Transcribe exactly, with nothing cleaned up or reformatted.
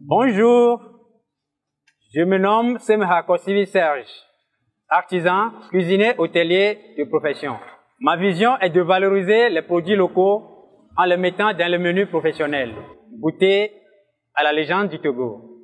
Bonjour, je me nomme Semha Kossivi Serge, artisan, cuisinier, hôtelier de profession. Ma vision est de valoriser les produits locaux en les mettant dans le menu professionnel. Goûter à la légende du Togo.